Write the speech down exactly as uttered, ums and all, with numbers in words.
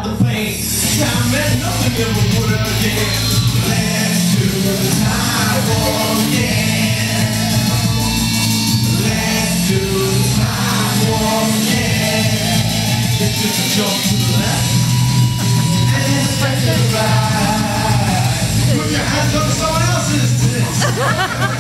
the pain. Time meant nothing ever would again. Let's do the time war again. Let's do the time war again. It's just a jump to the left and then a step to the right. Put your hands on someone else's tits.